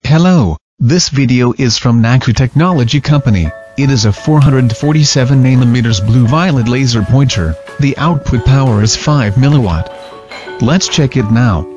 Hello, this video is from Naku Technology Company. It is a 447nm blue-violet laser pointer. The output power is 5 mW. Let's check it now.